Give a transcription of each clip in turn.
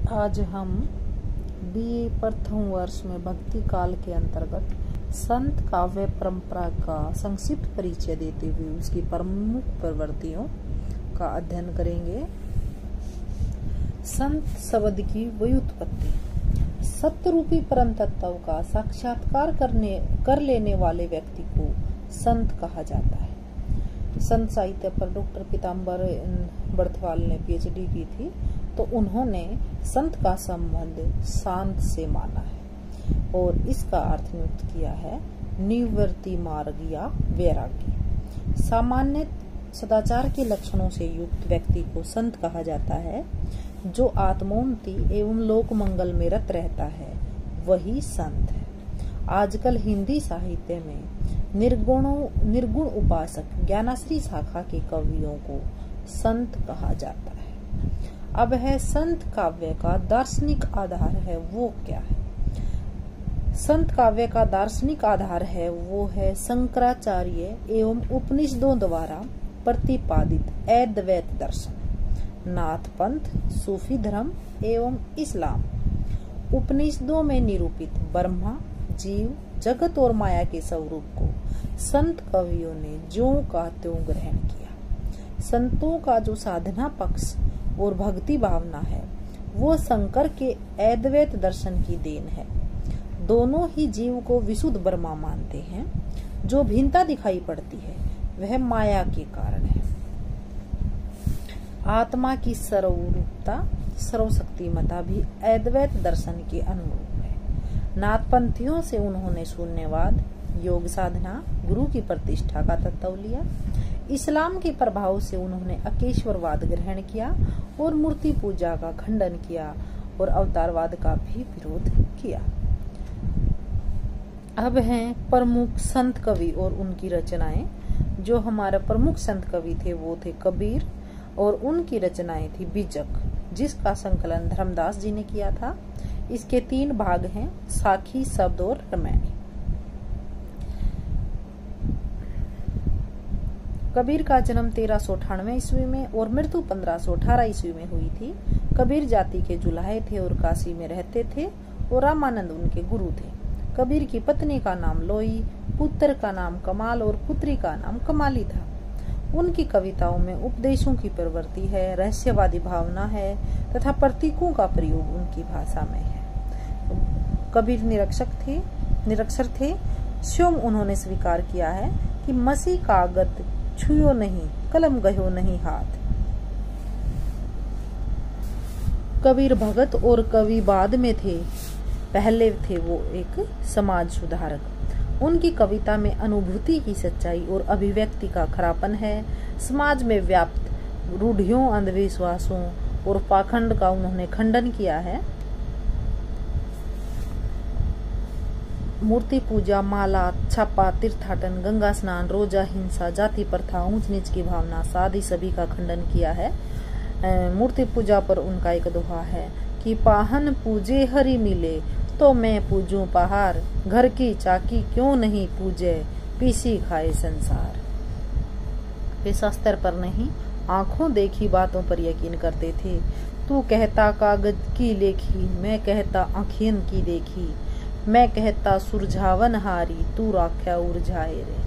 आज हम बीए प्रथम वर्ष में भक्ति काल के अंतर्गत संत काव्य परंपरा का संक्षिप्त परिचय देते हुए उसकी प्रमुख प्रवृत्तियों का अध्ययन करेंगे। संत शब्द की व्युत्पत्ति। सत्य रूपी परम तत्व का साक्षात्कार कर लेने वाले व्यक्ति को संत कहा जाता है। संत साहित्य पर डॉक्टर पीताम्बर बर्थवाल ने पीएचडी की थी, तो उन्होंने संत का संबंध शांत से माना है और इसका अर्थ नियुक्त किया है निवृत्ति मार्ग या वैरागी। सामान्य सदाचार के लक्षणों से युक्त व्यक्ति को संत कहा जाता है। जो आत्मोन्नति एवं लोक मंगल में रत रहता है वही संत है। आजकल हिंदी साहित्य में निर्गुण उपासक ज्ञानाश्री शाखा के कवियों को संत कहा जाता है। अब है संत काव्य का दार्शनिक आधार है वो क्या है। संत काव्य का दार्शनिक आधार है वो है शंकराचार्य एवं उपनिषदों द्वारा प्रतिपादित अद्वैत दर्शन, नाथ पंथ, सूफी धर्म एवं इस्लाम। उपनिषदों में निरूपित ब्रह्मा, जीव, जगत और माया के स्वरूप को संत कवियों ने ज्यों का त्यों ग्रहण किया। संतों का जो साधना पक्ष और भक्ति भावना है वो शंकर के अद्वैत दर्शन की देन है। दोनों ही जीव को विशुद्ध ब्रह्मा मानते हैं। जो भिन्नता दिखाई पड़ती है वह माया के कारण है। आत्मा की सर्वरूपता, सर्वशक्तिमता भी अद्वैत दर्शन के अनुरूप है। नाथपंथियों से उन्होंने शून्यवाद, योग साधना, गुरु की प्रतिष्ठा का तत्व लिया। इस्लाम के प्रभाव से उन्होंने अकेश्वरवाद ग्रहण किया और मूर्ति पूजा का खंडन किया और अवतारवाद का भी विरोध किया। अब हैं प्रमुख संत कवि और उनकी रचनाएं। जो हमारे प्रमुख संत कवि थे वो थे कबीर और उनकी रचनाएं थी बीजक, जिसका संकलन धर्मदास जी ने किया था। इसके 3 भाग हैं, साखी, शब्द और रामायणी। कबीर का जन्म 1398 ईस्वी में और मृत्यु 1518 ईस्वी में हुई थी। कबीर जाति के जुलाहे थे और काशी में रहते थे और रामानंद उनके गुरु थे। कबीर की पत्नी का नाम लोई, पुत्र का नाम कमाल और पुत्री का नाम कमाली था। उनकी कविताओं में उपदेशों की प्रवृत्ति है, रहस्यवादी भावना है तथा प्रतीकों का प्रयोग उनकी भाषा में है। कबीर निरक्षर थे। स्वयं उन्होंने स्वीकार किया है कि मसी कागत छुयो नहीं, कलम गयो नहीं हाथ। कबीर भगत और कवि बाद में थे। पहले थे वो एक समाज सुधारक। उनकी कविता में अनुभूति की सच्चाई और अभिव्यक्ति का खरापन है। समाज में व्याप्त रूढ़ियों, अंधविश्वासों और पाखंड का उन्होंने खंडन किया है। मूर्ति पूजा, माला, छापा, तीर्थाटन, गंगा स्नान, रोजा, हिंसा, जाति प्रथा, ऊंच नीच की भावना, शादी सभी का खंडन किया है। मूर्ति पूजा पर उनका एक दोहा है कि पाहन पूजे हरि मिले तो मैं पूजूं पहाड़, घर की चाकी क्यों नहीं पूजे, पीसी खाए संसार। वे शास्त्र पर नहीं, आंखों देखी बातों पर यकीन करते थे। तू कहता कागज की लेखी, मैं कहता आँखियन की देखी, मैं कहता सुरझावन हारी, तू राख्या उर्झाए रे।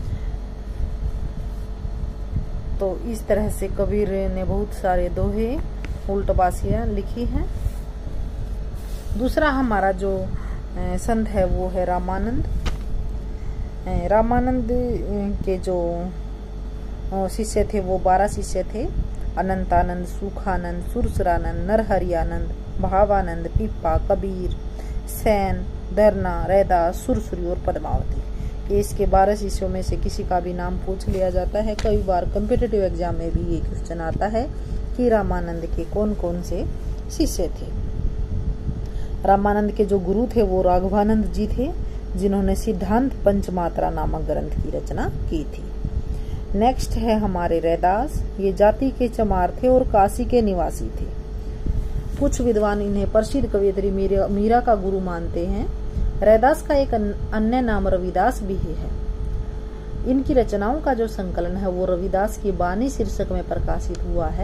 तो इस तरह से कबीर ने बहुत सारे दोहे, उल्टबासियां लिखी हैं। दूसरा हमारा जो संत है वो है रामानंद। रामानंद के जो शिष्य थे वो 12 शिष्य थे। अनंतानंद, सुखानंद, सुरसुरानंद, नरहरियानंद, भावानंद, पिप्पा, कबीर, सैन, धरना, रैदास, सुरसुरी और पद्मावती। इसके 12 शिष्यों में से किसी का भी नाम पूछ लिया जाता है। कई बार कॉम्पिटिटिव एग्जाम में भी ये क्वेश्चन आता है कि रामानंद के कौन कौन से शिष्य थे। रामानंद के जो गुरु थे वो राघवानंद जी थे, जिन्होंने सिद्धांत पंचमात्रा नामक ग्रंथ की रचना की थी। नेक्स्ट है हमारे रैदास। ये जाति के चमार थे और काशी के निवासी थे। कुछ विद्वान इन्हें प्रसिद्ध कवयित्री मीरा का गुरु मानते हैं। रैदास का एक अन्य नाम रविदास भी है। इनकी रचनाओं का जो संकलन है वो रविदास की बानी शीर्षक में प्रकाशित हुआ है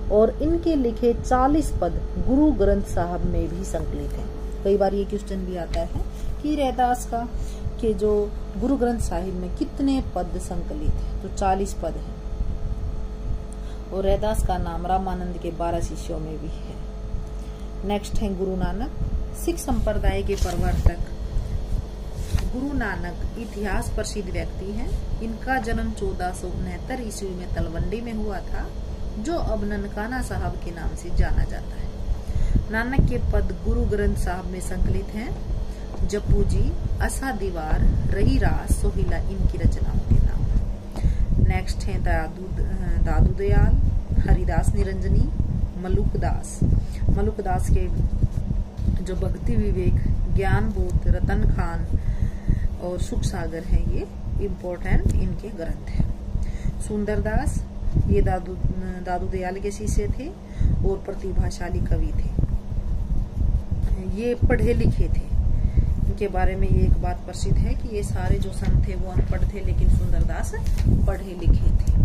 और इनके लिखे 40 पद गुरु ग्रंथ साहब में भी संकलित हैं। कई बार ये क्वेश्चन भी आता है कि रैदास का के जो गुरु ग्रंथ साहिब में कितने पद संकलित हैं, तो 40 पद हैं। और रैदास का नाम रामानंद के 12 शिष्यों में भी है। नेक्स्ट है गुरु नानक। सिख संप्रदाय के प्रवर्तक गुरु नानक इतिहास प्रसिद्ध व्यक्ति हैं। इनका जन्म 1469 ईस्वी में तलवंडी में हुआ था, जो अब ननकाना साहब के नाम से जाना जाता है। नानक के पद गुरु ग्रंथ साहब में संकलित हैं। जप्पू जी, असा दीवार, रही रास, सोहिला इनकी रचनाओं के नाम। नेक्स्ट है दादू दयाल, हरिदास निरंजनी, मलुकदास। मलुकदास के जो भक्ति विवेक, ज्ञान बोध, रतन खान और सुख सागर हैं, ये इम्पोर्टेंट इनके ग्रंथ हैं। सुंदरदास ये दादू दयाल के शिष्य थे और प्रतिभाशाली कवि थे। ये पढ़े लिखे थे। इनके बारे में ये एक बात प्रसिद्ध है कि ये सारे जो संत थे वो अनपढ़ थे, लेकिन सुंदरदास पढ़े लिखे थे।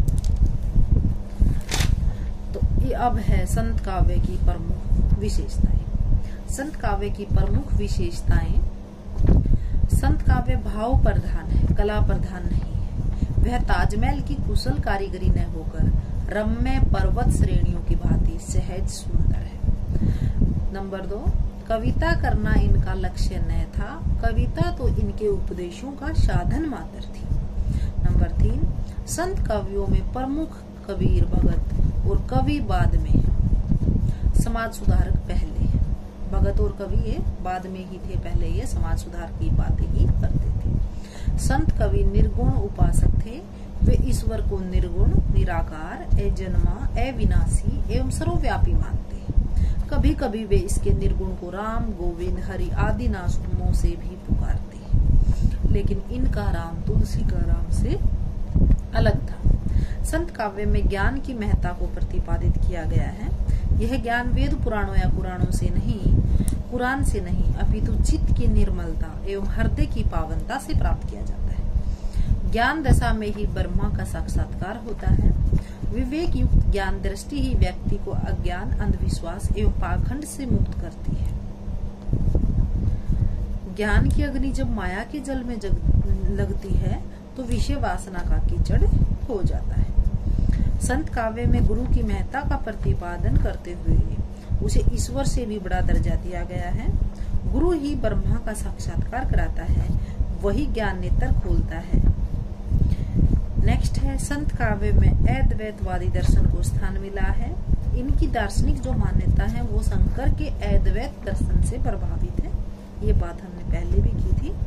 तो ये अब है संत काव्य की प्रमुख विशेषताएं। संत काव्य की प्रमुख विशेषताएं: संत काव्य भाव प्रधान है, कला प्रधान नहीं है। वह ताजमहल की कुशल कारीगरी न होकर रम्य पर्वत श्रेणियों की भांति सहज सुंदर है। नंबर 2, कविता करना इनका लक्ष्य न था, कविता तो इनके उपदेशों का साधन मात्र थी। नंबर 3, संत कवियों में प्रमुख कबीर भगत और कवि बाद में है, समाज सुधारक पहले है। भगत और कवि ये बाद में ही थे, पहले ये समाज सुधार की बातें ही करते थे। संत कवि निर्गुण उपासक थे। वे ईश्वर को निर्गुण, निराकार, अजन्मा, अविनाशी एवं सर्वव्यापी मानते हैं। कभी कभी वे इसके निर्गुण को राम, गोविंद, हरि आदि नामों से भी पुकारते हैं, लेकिन इनका राम तुलसी का राम से अलग था। संत काव्य में ज्ञान की महत्ता को प्रतिपादित किया गया है। यह ज्ञान वेद पुराणों या कुरान से नहीं अपितु चित्त की निर्मलता एवं हृदय की पावनता से प्राप्त किया जाता है। ज्ञान दशा में ही ब्रह्मा का साक्षात्कार होता है। विवेक युक्त ज्ञान दृष्टि ही व्यक्ति को अज्ञान, अंधविश्वास एवं पाखंड से मुक्त करती है। ज्ञान की अग्नि जब माया के जल में लगती है तो विषय वासना का कीचड़ हो जाता है। संत काव्य में गुरु की महत्ता का प्रतिपादन करते हुए उसे ईश्वर से भी बड़ा दर्जा दिया गया है। गुरु ही ब्रह्मा का साक्षात्कार कराता है, वही ज्ञान नेत्र खोलता है। नेक्स्ट है संत काव्य में अद्वैतवादी दर्शन को स्थान मिला है। इनकी दार्शनिक जो मान्यता है वो शंकर के अद्वैत दर्शन से प्रभावित है। ये बात हमने पहले भी की थी।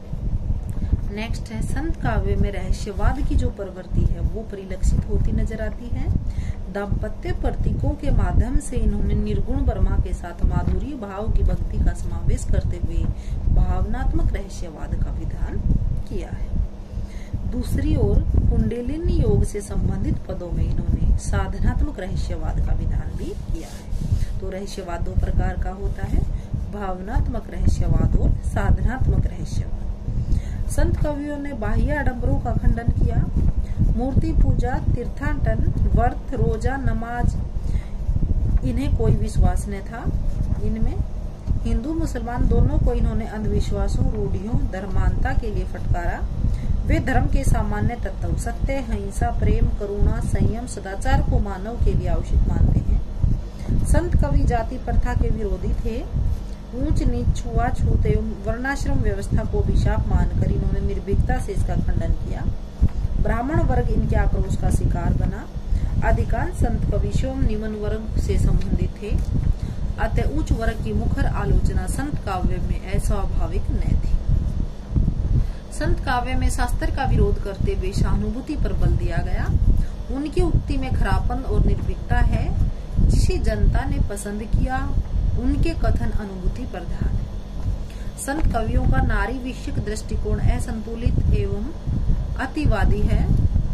नेक्स्ट है संत काव्य में रहस्यवाद की जो प्रवृत्ति है वो परिलक्षित होती नजर आती है। दाम्पत्य प्रतीकों के माध्यम से इन्होंने निर्गुण ब्रह्मा के साथ माधुर्य भाव की भक्ति का समावेश करते हुए भावनात्मक रहस्यवाद का विधान किया है। दूसरी ओर कुंडलिनी योग से संबंधित पदों में इन्होंने साधनात्मक रहस्यवाद का विधान भी किया है। तो रहस्यवाद दो प्रकार का होता है, भावनात्मक रहस्यवाद और साधनात्मक रहस्यवाद। संत कवियों ने बाह्य आडंबरों का खंडन किया। मूर्ति पूजा, तीर्थाटन, व्रत, रोजा, नमाज इन्हें कोई विश्वास न था। इनमें हिंदू मुसलमान दोनों को इन्होंने अंधविश्वासों, रूढ़ियों, धर्मांता के लिए फटकारा। वे धर्म के सामान्य तत्व सत्य, अहिंसा, प्रेम, करुणा, संयम, सदाचार को मानव के लिए आवश्यक मानते हैं। संत कवि जाति प्रथा के विरोधी थे। ऊंच नीच, छुआछूत एवं वर्णाश्रम व्यवस्था को अभिशाप मानकर इन्होंने निर्भीकता से इसका खंडन किया। ब्राह्मण वर्ग इनके आक्रोश का शिकार बना। अधिकांश संत कवि स्वयं निम्न वर्ग से संबंधित थे, अतः उच्च वर्ग की मुखर आलोचना संत काव्य में अस्वाभाविक न थी। संत काव्य में शास्त्र का विरोध करते हुए सहानुभूति पर बल दिया गया। उनकी उक्ति में खरापन और निर्भीकता है। जिसे जनता ने पसंद किया उनके कथन अनुभूति प्रधान है। संत कवियों का नारी विषयक दृष्टिकोण असंतुलित एवं अतिवादी है।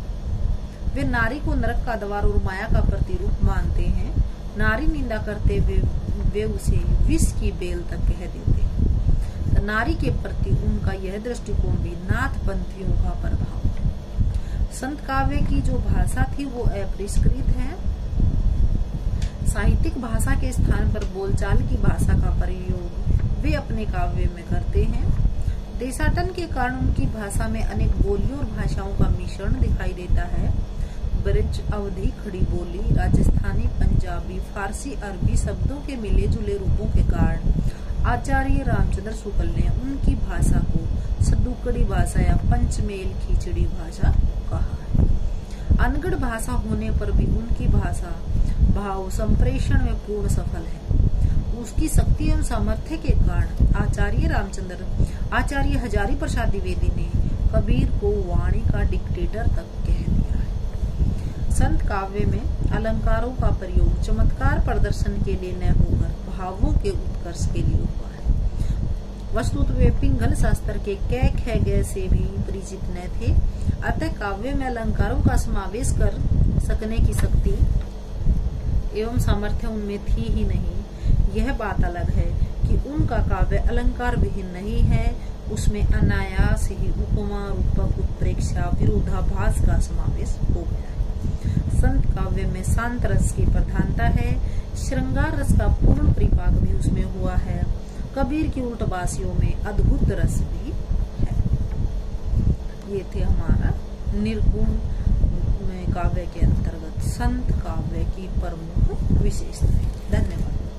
वे नारी को नरक का द्वार और माया का प्रतिरूप मानते हैं। नारी निंदा करते हुए वे उसे विष की बेल तक कह देते हैं। तो नारी के प्रति उनका यह दृष्टिकोण भी नाथपंथियों का प्रभाव है। संत काव्य की जो भाषा थी वो अपरिष्कृत है। साहित्यिक भाषा के स्थान पर बोलचाल की भाषा का प्रयोग वे अपने काव्य में करते हैं। देशाटन के कारण उनकी भाषा में अनेक बोलियों और भाषाओं का मिश्रण दिखाई देता है। ब्रिज, अवधी, खड़ी बोली, राजस्थानी, पंजाबी, फारसी, अरबी शब्दों के मिले जुले रूपों के कारण आचार्य रामचंद्र शुक्ल ने उनकी भाषा को सदुकड़ी भाषा या पंचमेल खिचड़ी भाषा कहा है। अनगढ़ भाषा होने पर भी उनकी भाषा भाव संप्रेषण में पूर्ण सफल है। उसकी शक्ति एवं सामर्थ्य के कारण आचार्य हजारी प्रसाद द्विवेदी ने कबीर को वाणी का डिक्टेटर तक कह दिया है। संत काव्य में अलंकारों का प्रयोग चमत्कार प्रदर्शन के लिए न होकर भावों के उत्कर्ष के लिए हुआ है। वस्तुतः वे पिंगल शास्त्र के कै ख ग से भी परिचित न थे, अतः काव्य में अलंकारों का समावेश कर सकने की शक्ति एवं सामर्थ्य उनमें थी ही नहीं। यह बात अलग है कि उनका काव्य अलंकार विहीन नहीं है, उसमें अनायास ही उपमा, रूपक, उत्प्रेक्षा, विरोधाभास का समावेश हो गया है। संत काव्य में शांत रस की प्रधानता है, श्रृंगार रस का पूर्ण परिपाक भी उसमें हुआ है। कबीर की उल्टबासियों में अद्भुत रस भी है। ये थे हमारा निर्गुण काव्य के अंतर्गत संत काव्य की प्रमुख विशेषताएं। धन्यवाद।